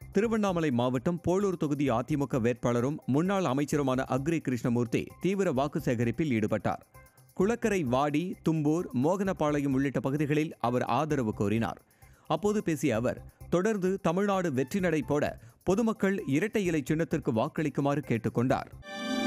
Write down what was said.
திருவண்ணாமலை மாவட்டம் போளூர் தொகுதி அதிமுக வேட்பாளரும் முன்னாள் அமைச்சருமான அக்ரி கிருஷ்ணமூர்த்தி தீவிர வாக்கு சேகரிப்பில் ஈடுபட்டார். குளக்கரை, வாடி, தும்பூர், மோகனபாளையம் உள்ளிட்ட பகுதிகளில் அவர் ஆதரவு கோரினார். அப்போது பேசிய அவர், தொடர்ந்து தமிழ்நாடு வெற்றி நடை போட பொதுமக்கள் இரட்டை இலை சின்னத்திற்கு வாக்களிக்குமாறு கேட்டுக் கொண்டார்.